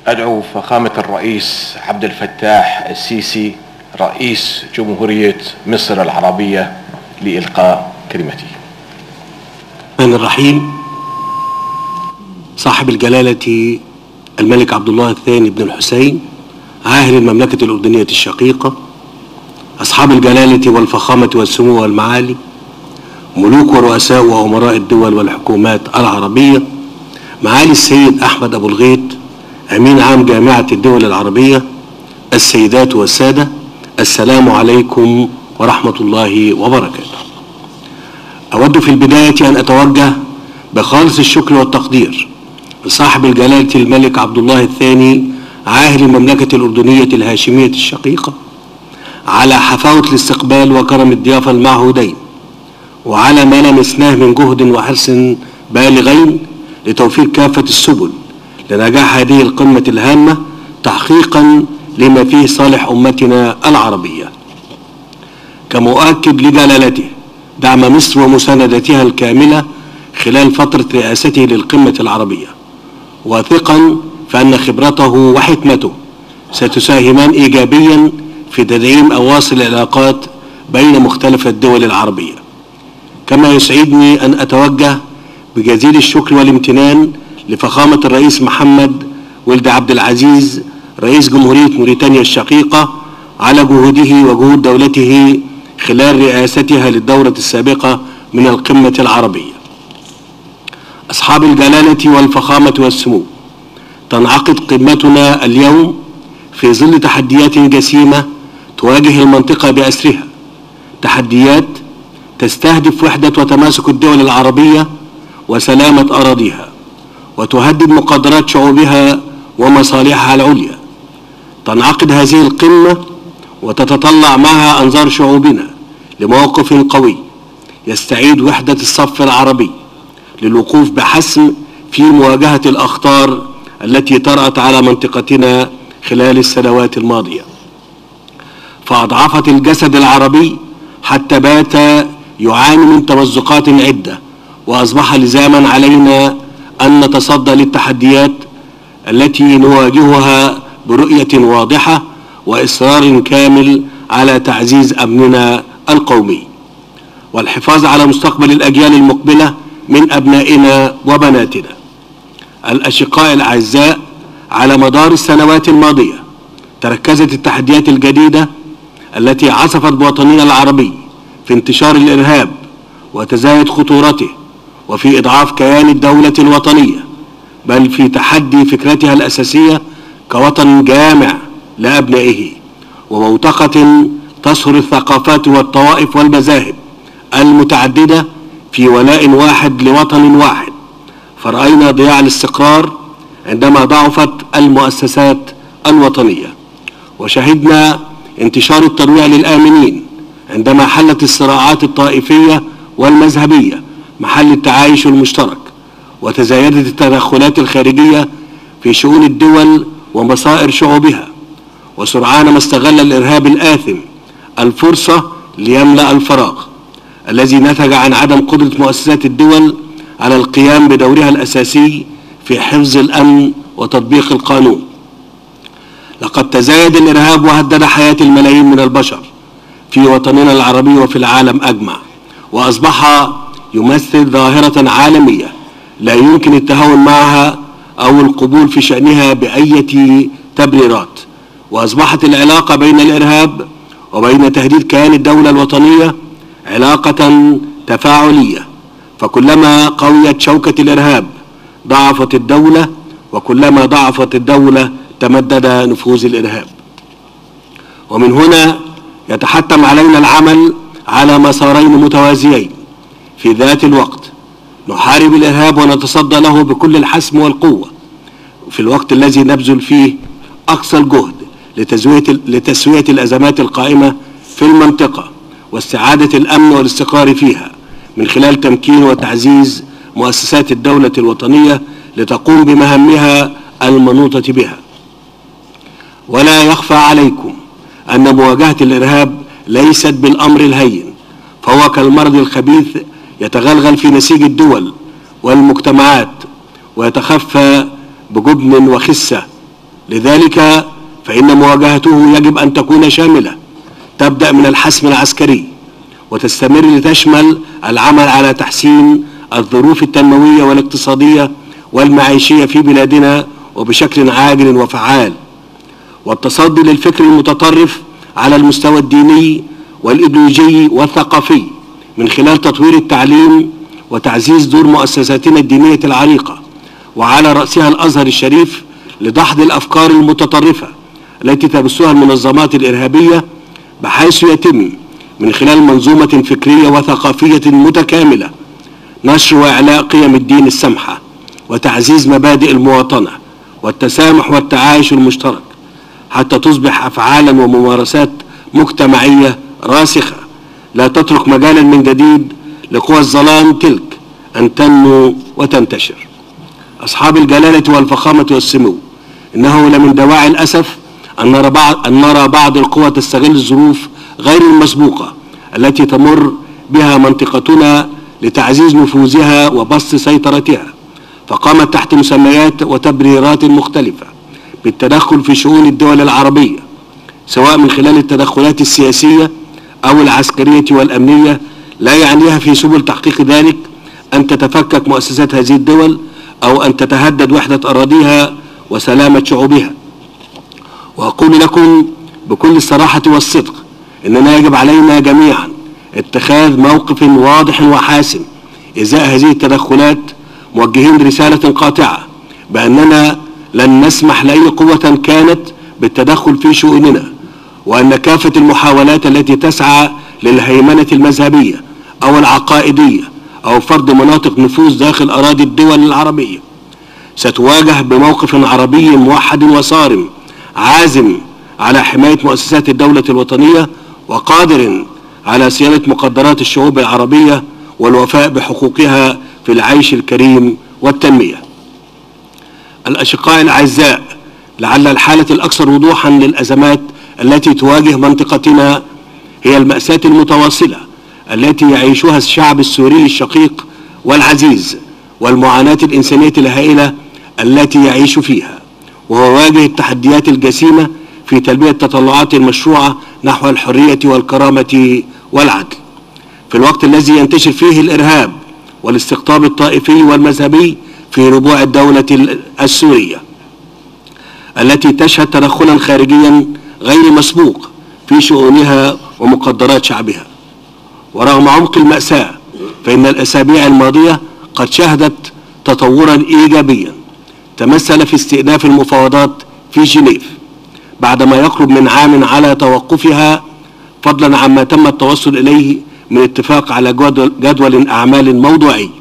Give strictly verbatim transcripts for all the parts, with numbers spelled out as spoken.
أدعو فخامة الرئيس عبد الفتاح السيسي رئيس جمهورية مصر العربية لإلقاء كلمته. الرحمن الرحيم. صاحب الجلالة الملك عبد الله الثاني بن الحسين عاهل المملكة الأردنية الشقيقة، أصحاب الجلالة والفخامة والسمو والمعالي، ملوك ورؤساء وأمراء الدول والحكومات العربية، معالي السيد أحمد أبو الغيط أمين عام جامعة الدول العربية، السيدات والسادة، السلام عليكم ورحمة الله وبركاته. أود في البداية أن أتوجه بخالص الشكر والتقدير لصاحب الجلالة الملك عبد الله الثاني عاهل المملكة الأردنية الهاشمية الشقيقة على حفاوة الاستقبال وكرم الضيافة المعهودين، وعلى ما لمسناه من جهد وحرص بالغين لتوفير كافة السبل لنجاح هذه القمة الهامة تحقيقا لما فيه صالح أمتنا العربية. كمؤكد لجلالته دعم مصر ومساندتها الكاملة خلال فترة رئاسته للقمة العربية، واثقا فأن خبرته وحكمته ستساهمان إيجابيا في تدعيم أواصر العلاقات بين مختلف الدول العربية. كما يسعدني أن أتوجه بجزيل الشكر والامتنان لفخامة الرئيس محمد ولد عبد العزيز رئيس جمهورية موريتانيا الشقيقة على جهوده وجهود دولته خلال رئاستها للدورة السابقة من القمة العربية. أصحاب الجلالة والفخامة والسمو، تنعقد قمتنا اليوم في ظل تحديات جسيمة تواجه المنطقة بأسرها، تحديات تستهدف وحدة وتماسك الدول العربية وسلامة أراضيها، وتهدد مقدرات شعوبها ومصالحها العليا. تنعقد هذه القمة وتتطلع معها أنظار شعوبنا لموقف قوي يستعيد وحدة الصف العربي للوقوف بحسم في مواجهة الأخطار التي طرأت على منطقتنا خلال السنوات الماضية، فأضعفت الجسد العربي حتى بات يعاني من تمزقات عدة، وأصبح لزاما علينا أن نتصدى للتحديات التي نواجهها برؤية واضحة وإصرار كامل على تعزيز أمننا القومي والحفاظ على مستقبل الأجيال المقبلة من أبنائنا وبناتنا. الأشقاء الأعزاء، على مدار السنوات الماضية تركزت التحديات الجديدة التي عصفت بوطننا العربي في انتشار الإرهاب وتزايد خطورته، وفي إضعاف كيان الدولة الوطنية، بل في تحدي فكرتها الأساسية كوطن جامع لأبنائه وموتقة تصهر الثقافات والطوائف والمذاهب المتعددة في ولاء واحد لوطن واحد. فرأينا ضياع الاستقرار عندما ضعفت المؤسسات الوطنية، وشهدنا انتشار الترويع للآمنين عندما حلت الصراعات الطائفية والمذهبية محل التعايش المشترك، وتزايدت التدخلات الخارجية في شؤون الدول ومصائر شعوبها، وسرعان ما استغل الإرهاب الآثم الفرصة ليملأ الفراغ الذي نتج عن عدم قدرة مؤسسات الدول على القيام بدورها الأساسي في حفظ الأمن وتطبيق القانون. لقد تزايد الإرهاب وهدد حياة الملايين من البشر في وطننا العربي وفي العالم أجمع، وأصبح يمثل ظاهرة عالمية لا يمكن التهاون معها أو القبول في شأنها بأي تبريرات. وأصبحت العلاقة بين الإرهاب وبين تهديد كيان الدولة الوطنية علاقة تفاعلية، فكلما قويت شوكة الإرهاب ضعفت الدولة، وكلما ضعفت الدولة تمدد نفوذ الإرهاب. ومن هنا يتحتم علينا العمل على مسارين متوازيين في ذات الوقت: نحارب الإرهاب ونتصدى له بكل الحسم والقوة في الوقت الذي نبذل فيه أقصى الجهد لتسوية الأزمات القائمة في المنطقة واستعادة الأمن والاستقرار فيها من خلال تمكين وتعزيز مؤسسات الدولة الوطنية لتقوم بمهامها المنوطة بها. ولا يخفى عليكم أن مواجهة الإرهاب ليست بالأمر الهين، فهو كالمرض الخبيث يتغلغل في نسيج الدول والمجتمعات ويتخفى بجبن وخسة لذلك فإن مواجهته يجب أن تكون شاملة، تبدأ من الحسم العسكري وتستمر لتشمل العمل على تحسين الظروف التنموية والاقتصادية والمعيشية في بلادنا وبشكل عاجل وفعال، والتصدي للفكر المتطرف على المستوى الديني والإيديولوجي والثقافي من خلال تطوير التعليم وتعزيز دور مؤسساتنا الدينية العريقة وعلى رأسها الأزهر الشريف لدحض الأفكار المتطرفة التي تبثها المنظمات الإرهابية، بحيث يتم من خلال منظومة فكرية وثقافية متكاملة نشر وإعلاء قيم الدين السمحة وتعزيز مبادئ المواطنة والتسامح والتعايش المشترك، حتى تصبح أفعالا وممارسات مجتمعية راسخة لا تترك مجالا من جديد لقوى الظلام تلك أن تنمو وتنتشر. أصحاب الجلالة والفخامة والسمو، إنه لمن دواعي الأسف أن نرى بعض, أن نرى بعض القوى تستغل الظروف غير المسبوقة التي تمر بها منطقتنا لتعزيز نفوذها وبسط سيطرتها، فقامت تحت مسميات وتبريرات مختلفة بالتدخل في شؤون الدول العربية، سواء من خلال التدخلات السياسية أو العسكرية والأمنية، لا يعنيها في سبل تحقيق ذلك أن تتفكك مؤسسات هذه الدول أو أن تتهدد وحدة أراضيها وسلامة شعوبها. وأقول لكم بكل الصراحة والصدق إننا يجب علينا جميعا اتخاذ موقف واضح وحاسم إزاء هذه التدخلات، موجهين رسالة قاطعة بأننا لن نسمح لأي قوة كانت بالتدخل في شؤوننا، وأن كافة المحاولات التي تسعى للهيمنة المذهبية أو العقائدية أو فرض مناطق نفوذ داخل أراضي الدول العربية ستواجه بموقف عربي موحد وصارم، عازم على حماية مؤسسات الدولة الوطنية وقادر على صيانة مقدرات الشعوب العربية والوفاء بحقوقها في العيش الكريم والتنمية. الأشقاء الأعزاء، لعل الحالة الأكثر وضوحا للأزمات التي تواجه منطقتنا هي المأساة المتواصلة التي يعيشها الشعب السوري الشقيق والعزيز، والمعاناة الإنسانية الهائلة التي يعيش فيها، وهو واجه التحديات الجسيمة في تلبية تطلعات المشروعة نحو الحرية والكرامة والعدل، في الوقت الذي ينتشر فيه الإرهاب والاستقطاب الطائفي والمذهبي في ربوع الدولة السورية التي تشهد تدخلا خارجيا غير مسبوق في شؤونها ومقدرات شعبها. ورغم عمق المأساة فإن الأسابيع الماضية قد شهدت تطورا إيجابيا تمثل في استئناف المفاوضات في جنيف بعدما يقرب من عام على توقفها، فضلا عما تم التوصل إليه من اتفاق على جدول أعمال موضوعي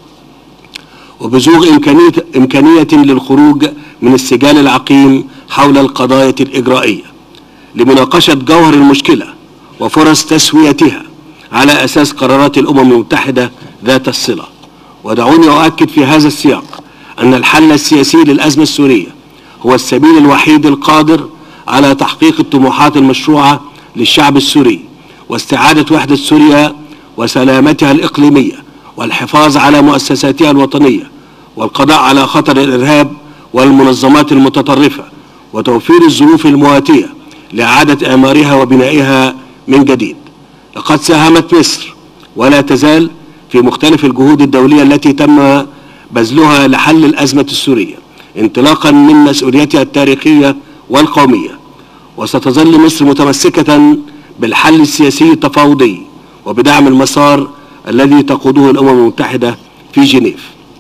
وبزوغ إمكانية, إمكانية للخروج من السجال العقيم حول القضايا الإجرائية لمناقشة جوهر المشكلة وفرص تسويتها على أساس قرارات الأمم المتحدة ذات الصلة. ودعوني أؤكد في هذا السياق أن الحل السياسي للأزمة السورية هو السبيل الوحيد القادر على تحقيق الطموحات المشروعة للشعب السوري واستعادة وحدة سوريا وسلامتها الإقليمية والحفاظ على مؤسساتها الوطنية والقضاء على خطر الإرهاب والمنظمات المتطرفة وتوفير الظروف المواتية لإعادة إعمارها وبنائها من جديد. لقد ساهمت مصر ولا تزال في مختلف الجهود الدولية التي تم بذلها لحل الأزمة السورية انطلاقا من مسؤوليتها التاريخية والقومية، وستظل مصر متمسكة بالحل السياسي التفاوضي وبدعم المسار الذي تقوده الأمم المتحدة في جنيف.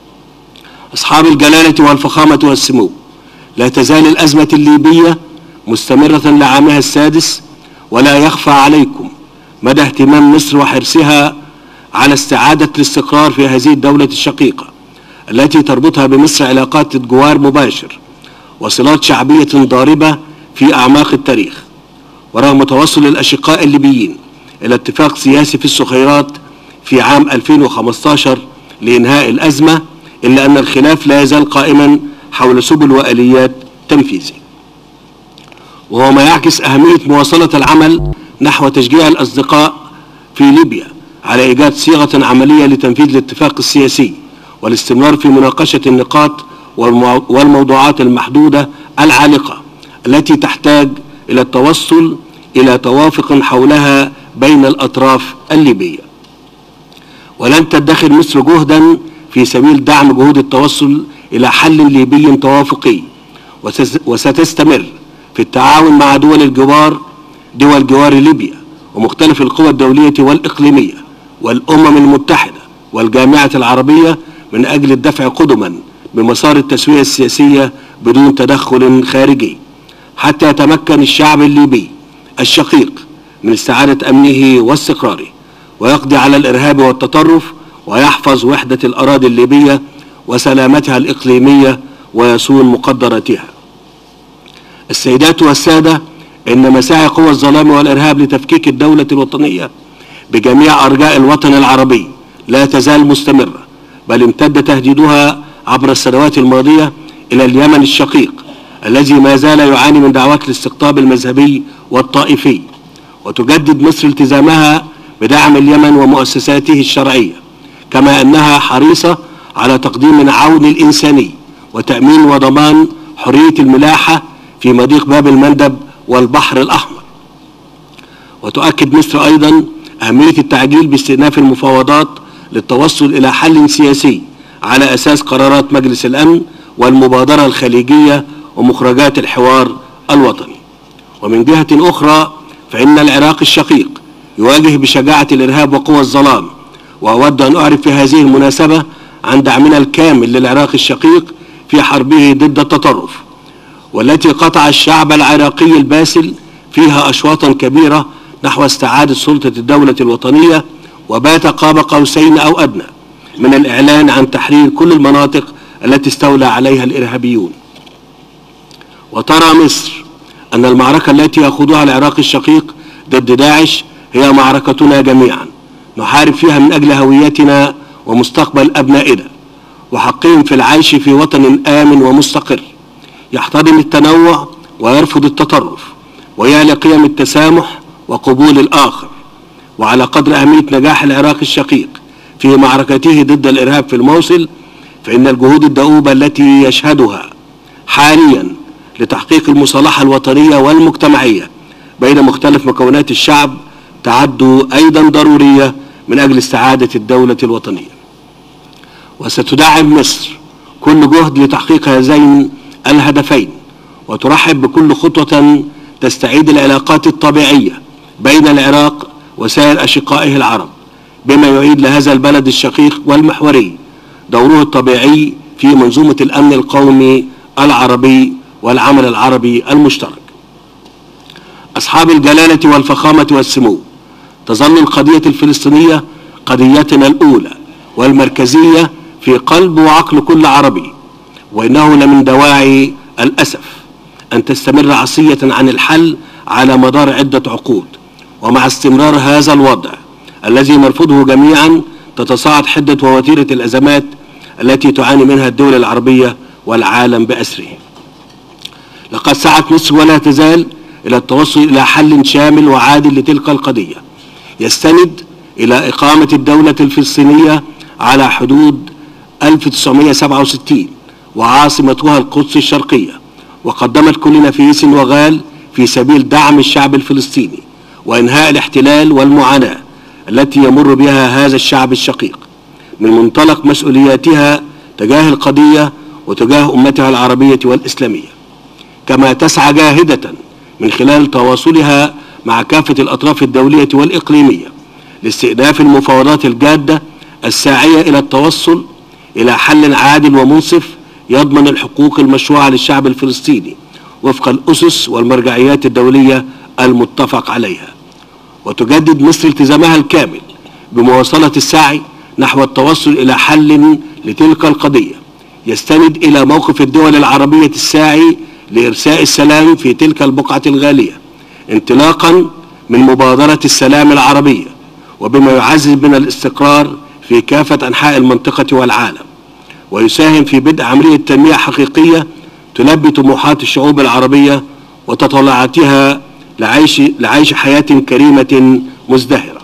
أصحاب الجلالة والفخامة والسمو، لا تزال الأزمة الليبية مستمرة لعامها السادس، ولا يخفى عليكم مدى اهتمام مصر وحرصها على استعادة الاستقرار في هذه الدولة الشقيقة التي تربطها بمصر علاقات جوار مباشر وصلات شعبية ضاربة في أعماق التاريخ. ورغم توصل الأشقاء الليبيين إلى اتفاق سياسي في الصخيرات في عام ألفين وخمسة عشر لإنهاء الأزمة، إلا أن الخلاف لا يزال قائما حول سبل وآليات تنفيذه، وهو ما يعكس أهمية مواصلة العمل نحو تشجيع الأصدقاء في ليبيا على إيجاد صيغة عملية لتنفيذ الاتفاق السياسي والاستمرار في مناقشة النقاط والموضوعات المحدودة العالقة التي تحتاج إلى التوصل إلى توافق حولها بين الأطراف الليبية. ولن تدخر مصر جهدا في سبيل دعم جهود التوصل إلى حل ليبي توافقي، وستستمر في التعاون مع دول الجوار دول جوار ليبيا ومختلف القوى الدولية والإقليمية والأمم المتحدة والجامعة العربية من أجل الدفع قدما بمسار التسوية السياسية بدون تدخل خارجي، حتى يتمكن الشعب الليبي الشقيق من استعادة أمنه واستقراره، ويقضي على الإرهاب والتطرف، ويحفظ وحدة الأراضي الليبية وسلامتها الإقليمية ويصون مقدراتها. السيدات والسادة، إن مساعي قوى الظلام والإرهاب لتفكيك الدولة الوطنية بجميع أرجاء الوطن العربي لا تزال مستمرة، بل امتد تهديدها عبر السنوات الماضية إلى اليمن الشقيق الذي ما زال يعاني من دعوات الاستقطاب المذهبي والطائفي. وتجدد مصر التزامها بدعم اليمن ومؤسساته الشرعية، كما أنها حريصة على تقديم عون الإنساني وتأمين وضمان حرية الملاحة في مضيق باب المندب والبحر الأحمر. وتؤكد مصر أيضا أهمية التعجيل باستئناف المفاوضات للتوصل إلى حل سياسي على أساس قرارات مجلس الأمن والمبادرة الخليجية ومخرجات الحوار الوطني. ومن جهة أخرى فإن العراق الشقيق يواجه بشجاعة الإرهاب وقوى الظلام، وأود أن أعرف في هذه المناسبة عن دعمنا الكامل للعراق الشقيق في حربه ضد التطرف، والتي قطع الشعب العراقي الباسل فيها أشواطا كبيرة نحو استعادة سلطة الدولة الوطنية، وبات قاب قوسين أو أدنى من الإعلان عن تحرير كل المناطق التي استولى عليها الإرهابيون. وترى مصر أن المعركة التي يخوضها العراق الشقيق ضد داعش هي معركتنا جميعا، نحارب فيها من أجل هويتنا ومستقبل أبنائنا وحقهم في العيش في وطن آمن ومستقر يحترم التنوع ويرفض التطرف ويعلي قيم التسامح وقبول الآخر. وعلى قدر أهمية نجاح العراق الشقيق في معركته ضد الإرهاب في الموصل، فإن الجهود الدؤوبة التي يشهدها حاليا لتحقيق المصالحة الوطنية والمجتمعية بين مختلف مكونات الشعب تعد أيضا ضرورية من أجل استعادة الدولة الوطنية. وستدعم مصر كل جهد لتحقيق هذين الهدفين، وترحب بكل خطوة تستعيد العلاقات الطبيعية بين العراق وسائر أشقائه العرب، بما يعيد لهذا البلد الشقيق والمحوري دوره الطبيعي في منظومة الأمن القومي العربي والعمل العربي المشترك. أصحاب الجلالة والفخامة والسمو، تظل القضية الفلسطينية قضيتنا الأولى والمركزية في قلب وعقل كل عربي، وإنه لمن دواعي الأسف أن تستمر عصية عن الحل على مدار عدة عقود. ومع استمرار هذا الوضع الذي نرفضه جميعا تتصاعد حدة ووتيرة الأزمات التي تعاني منها الدول العربية والعالم بأسره. لقد سعت مصر ولا تزال إلى التوصل إلى حل شامل وعادل لتلك القضية يستند إلى إقامة الدولة الفلسطينية على حدود ألف وتسعمائة وسبعة وستين وعاصمتها القدس الشرقية، وقدمت كل نفيس وغال في سبيل دعم الشعب الفلسطيني وإنهاء الاحتلال والمعاناة التي يمر بها هذا الشعب الشقيق من منطلق مسؤولياتها تجاه القضية وتجاه أمتها العربية والإسلامية، كما تسعى جاهدة من خلال تواصلها مع كافة الأطراف الدولية والإقليمية لاستئناف المفاوضات الجادة الساعية إلى التوصل إلى حل عادل ومنصف يضمن الحقوق المشروعة للشعب الفلسطيني وفق الأسس والمرجعيات الدولية المتفق عليها. وتجدد مصر التزامها الكامل بمواصلة السعي نحو التوصل إلى حل لتلك القضية يستند إلى موقف الدول العربية الساعي لإرساء السلام في تلك البقعة الغالية، انطلاقا من مبادرة السلام العربية، وبما يعزز من الاستقرار في كافة أنحاء المنطقة والعالم، ويساهم في بدء عملية تنمية حقيقية تلبي طموحات الشعوب العربية وتطلعاتها لعيش, لعيش حياة كريمة مزدهرة.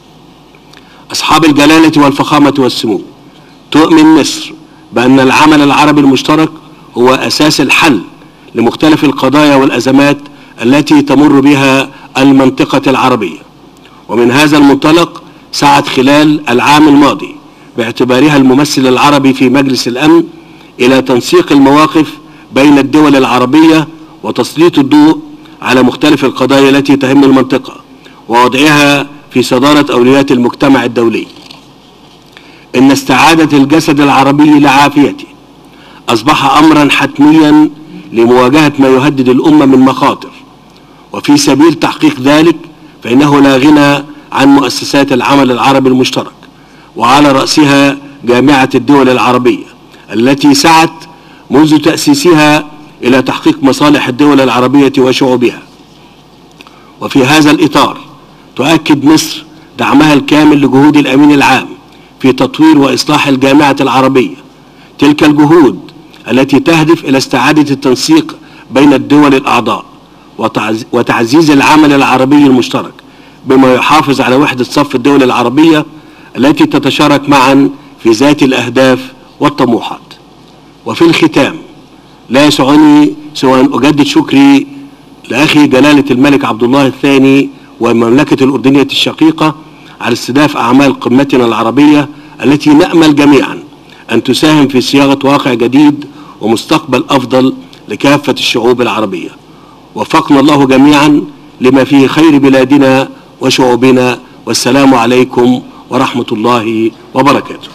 أصحاب الجلالة والفخامة والسمو، تؤمن مصر بأن العمل العربي المشترك هو أساس الحل لمختلف القضايا والأزمات التي تمر بها المنطقة العربية. ومن هذا المنطلق سعت خلال العام الماضي باعتبارها الممثل العربي في مجلس الأمن إلى تنسيق المواقف بين الدول العربية وتسليط الضوء على مختلف القضايا التي تهم المنطقة ووضعها في صدارة أولويات المجتمع الدولي. إن استعادة الجسد العربي لعافيته أصبح أمرا حتميا لمواجهة ما يهدد الأمة من مخاطر، وفي سبيل تحقيق ذلك فإنه لا غنى عن مؤسسات العمل العربي المشترك، وعلى رأسها جامعة الدول العربية التي سعت منذ تأسيسها إلى تحقيق مصالح الدول العربية وشعوبها. وفي هذا الإطار تؤكد مصر دعمها الكامل لجهود الأمين العام في تطوير وإصلاح الجامعة العربية، تلك الجهود التي تهدف إلى استعادة التنسيق بين الدول الأعضاء وتعزيز العمل العربي المشترك بما يحافظ على وحدة صف الدول العربية التي تتشارك معا في ذات الأهداف والطموحات. وفي الختام لا يسعني سوى أن أجدد شكري لأخي جلالة الملك عبد الله الثاني والمملكة الأردنية الشقيقة على استضافة أعمال قمتنا العربية التي نأمل جميعا أن تساهم في صياغة واقع جديد ومستقبل أفضل لكافة الشعوب العربية. وفقنا الله جميعا لما فيه خير بلادنا وشعوبنا، والسلام عليكم ورحمة الله وبركاته.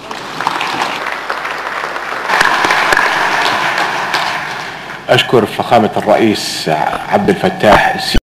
أشكر فخامة الرئيس عبد الفتاح السيسي